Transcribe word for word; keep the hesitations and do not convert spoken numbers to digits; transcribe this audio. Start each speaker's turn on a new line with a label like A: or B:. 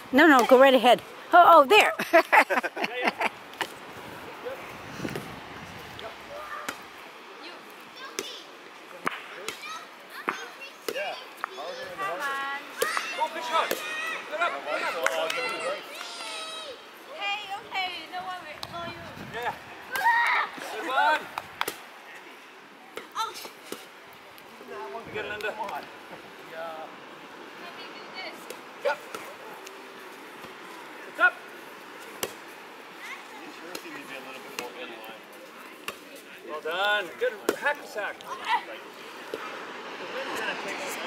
A: No, no, go right ahead. Oh, oh, there.
B: Good, Linda. Come on. Yeah. Let me do this. Yep. It's up. You sure seem to be a little bit more in line. Well done. Good hack sack. The wind's gonna take